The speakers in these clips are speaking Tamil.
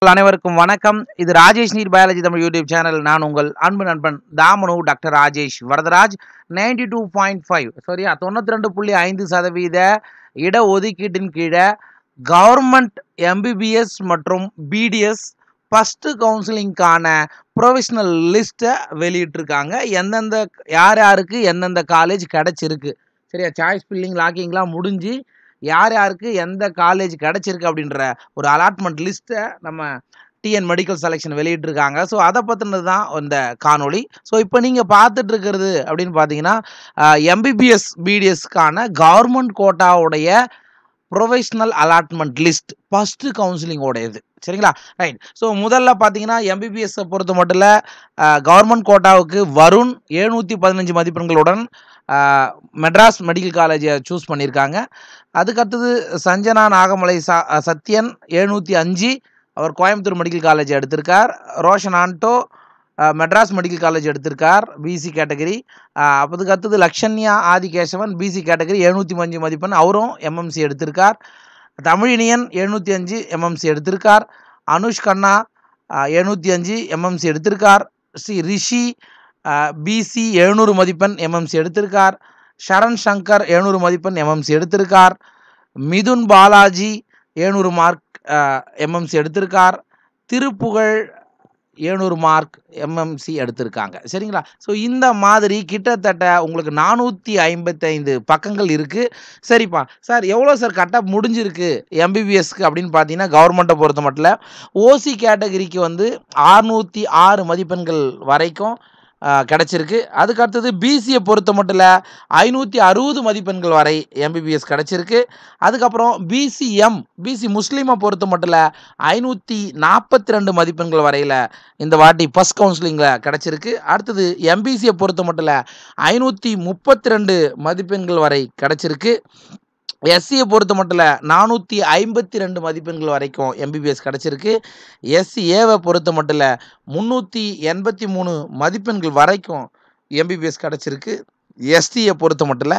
அனைவருக்கும் வணக்கம். இது Rajesh NEET biology Tamil YouTube channel. நான் உங்கள் அன்பு நண்பன் தாமனு டாக்டர் ராஜேஷ் வரதராஜ். 92.5 சரியா 92.5% இடஒதுக்கீட்டின் கீழே கவர்மெண்ட் எம்பிபிஎஸ் மற்றும் பிடிஎஸ் ஃபர்ஸ்ட் கவுன்சிலிங்கான ப்ரொவிஷனல் லிஸ்ட்டை வெளியிட்டிருக்காங்க. யாருக்கு எந்தெந்த காலேஜ் கிடைச்சிருக்கு சரியா. சாய்ஸ் ஃபில்லிங் லாக்கிங்லாம் முடிஞ்சு யாருக்கு எந்த காலேஜ் கிடச்சிருக்கு அப்படின்ற ஒரு அலாட்மெண்ட் லிஸ்ட்டை நம்ம டிஎன் மெடிக்கல் செலெக்ஷன் வெளியிட்டிருக்காங்க. ஸோ அதை பற்றினது தான் இந்த காணொளி. ஸோ இப்போ நீங்கள் பார்த்துட்டு இருக்கிறது அப்படின்னு பார்த்தீங்கன்னா எம்பிபிஎஸ் பிடிஎஸ்க்கான கவர்மெண்ட் கோட்டாவுடைய ப்ரொஃபஷனல் அலாட்மெண்ட் லிஸ்ட் ஃபஸ்ட்டு கவுன்சிலிங்கோடையது சரிங்களா. ரைட். ஸோ முதல்ல பார்த்தீங்கன்னா எம்பிபிஎஸ்ஸை பொறுத்த மட்டும் கவர்மெண்ட் கோட்டாவுக்கு வருண் 715 மதிப்பெண்களுடன் மெட்ராஸ் மெடிக்கல் காலேஜை சூஸ் பண்ணியிருக்காங்க. அதுக்கடுத்தது சஞ்சனா நாகமலை சத்யன் 705 அவர் கோயம்புத்தூர் மெடிக்கல் காலேஜ் எடுத்திருக்கார். ரோஷன் ஆண்டோ மெட்ராஸ் மெடிக்கல் காலேஜ் எடுத்திருக்கார் பிசி கேட்டகரி. அதுக்கு அடுத்தது லக்ஷன்யா ஆதிகேசவன் பிசி கேட்டகரி 705 மதிப்பெண் அவரும் எம்எம்சி எடுத்திருக்கார். தமிழினியன் 705 எம்எம்சி எடுத்திருக்கார். அனுஷ் கண்ணா 705 எம்எம்சி எடுத்திருக்கார். ஸ்ரீ ரிஷி பிசி 700 மதிப்பெண் எம்எம்சி எடுத்திருக்கார். ஷரண் சங்கர் 700 மதிப்பெண் எம்எம்சி எடுத்திருக்கார். மிதுன் பாலாஜி 700 மார்க் எம்எம்சி எடுத்திருக்கார். திருப்புகழ் 700 மார்க் எம்எம்சி எடுத்திருக்காங்க சரிங்களா. ஸோ இந்த மாதிரி கிட்டத்தட்ட உங்களுக்கு 455 பக்கங்கள் இருக்குது. சரிப்பா சார் எவ்வளோ சார் கட்டப் முடிஞ்சிருக்கு எம்பிபிஎஸ்க்கு அப்படின்னு பார்த்தீங்கன்னா கவர்மெண்ட்டை பொறுத்த மட்டும் ஓசி கேட்டகரிக்கு வந்து 606 மதிப்பெண்கள் வரைக்கும் கிடச்சிருக்கு. அதுக்கடுத்தது பிசியை பொறுத்த மட்டும் 560 மதிப்பெண்கள் வரை எம்பிபிஎஸ் கிடச்சிருக்கு. அதுக்கப்புறம் பிசி முஸ்லீமை பொறுத்த மட்டும் 542 மதிப்பெண்கள் வரையில் இந்த வாட்டி ஃபஸ்ட் கவுன்சிலிங்கில் கிடச்சிருக்கு. அடுத்தது எம்பிசியை பொறுத்த மட்டும் 532 மதிப்பெண்கள் வரை கிடச்சிருக்கு. எஸ்சியை பொறுத்த மட்டும் 452 மதிப்பெண்கள் வரைக்கும் எம்பிபிஎஸ் கிடச்சிருக்கு. எஸ்சிஏவை பொறுத்த மட்டும் 383 மதிப்பெண்கள் வரைக்கும் எம்பிபிஎஸ் கிடச்சிருக்கு. எஸ்டியை பொறுத்த மட்டும்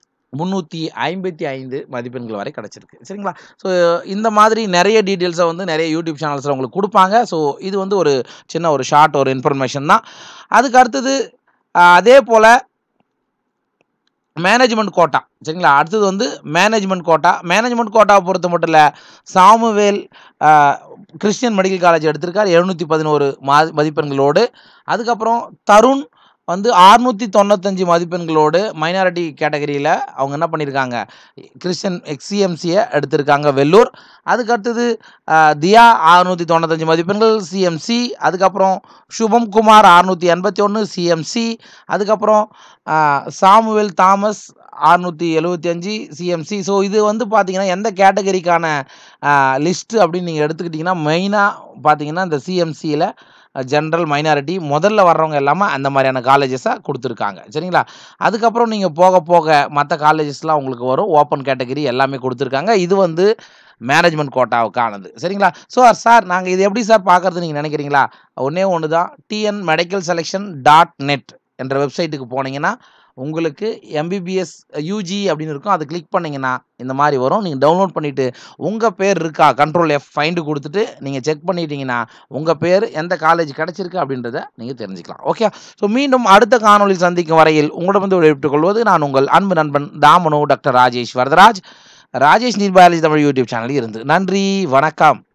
355 மதிப்பெண்கள் வரை கிடச்சிருக்கு சரிங்களா. ஸோ இந்த மாதிரி நிறைய டீட்டெயில்ஸை வந்து நிறைய யூடியூப் சேனல்ஸில் உங்களுக்கு கொடுப்பாங்க. ஸோ இது வந்து ஒரு சின்ன ஒரு ஷார்ட் ஒரு இன்ஃபர்மேஷன் தான். அதுக்கு அடுத்தது அதே போல் மேனேஜ்மெண்ட் கோட்டா சரிங்களா. அடுத்தது வந்து மேனேஜ்மெண்ட் கோட்டாவை பொறுத்த மட்டும் சாமுவேல் கிறிஸ்டியன் மெடிக்கல் காலேஜ் எடுத்திருக்கார் 711 மதிப்பெண்களோடு. அதுக்கப்புறம் தருண் வந்து 695 மதிப்பெண்களோடு மைனாரிட்டி கேட்டகரியில் அவங்க என்ன பண்ணியிருக்காங்க கிறிஸ்டியன் எக்ஸிஎம்சியை எடுத்திருக்காங்க வெள்ளூர். அதுக்கடுத்தது தியா 695 மதிப்பெண்கள் சிஎம்சி. அதுக்கப்புறம் சுபம் குமார் 681 சிஎம்சி. அதுக்கப்புறம் சாமுவேல் தாமஸ் 675 சிஎம்சி. ஸோ இது வந்து பார்த்தீங்கன்னா எந்த கேட்டகரிக்கான லிஸ்ட்டு அப்படின்னு நீங்கள் எடுத்துக்கிட்டிங்கன்னா மெயினாக பார்த்தீங்கன்னா இந்த சிஎம்சியில் ஜென்ரல் மைனாரிட்டி முதல்ல வர்றவங்க எல்லாமே அந்த மாதிரியான காலேஜஸாக கொடுத்துருக்காங்க சரிங்களா. அதுக்கப்புறம் நீங்கள் போக போக மற்ற காலேஜஸ்லாம் உங்களுக்கு வரும். ஓப்பன் கேட்டகரி எல்லாமே கொடுத்துருக்காங்க. இது வந்து மேனேஜ்மெண்ட் கோட்டாவுக்கானது சரிங்களா. ஸோ சார் நாங்கள் இது எப்படி சார் பார்க்குறது நீங்கள் நினைக்கிறீங்களா? ஒன்று தான் டிஎன் மெடிக்கல் செலெக்ஷன் .net என்ற வெப்சைட்டுக்கு போனீங்கன்னா உங்களுக்கு எம்பிபிஎஸ் யூஜி அப்படின்னு இருக்கும். அதை கிளிக் பண்ணிங்கன்னா இந்த மாதிரி வரும். நீங்கள் டவுன்லோட் பண்ணிவிட்டு உங்கள் பேர் இருக்கா Ctrl F ஃபைண்டு கொடுத்துட்டு நீங்கள் செக் பண்ணிட்டீங்கன்னா உங்கள் பேர் எந்த காலேஜ் கிடச்சிருக்கு அப்படின்றத நீங்கள் தெரிஞ்சுக்கலாம். ஓகே. ஸோ மீண்டும் அடுத்த காணொளி சந்திக்கும் வரையில் உங்களிடம் வந்து விடைபெற்றுக் கொள்வது நான் உங்கள் அன்பு நண்பன் தாமனு doctor Rajesh Varadaraj. Rajesh NEET biology Tamil YouTube சேனலில் இருந்து நன்றி வணக்கம்.